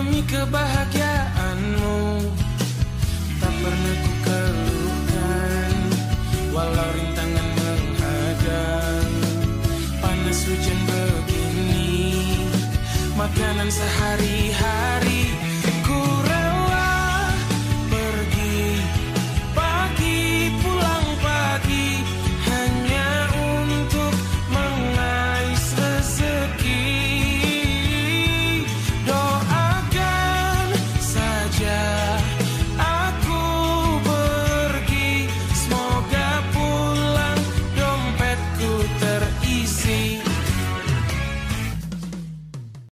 Demi kebahagiaanmu tak pernah ku keluhkan, walau rintangan menghadang, panas hujan begini, makanan sehari-hari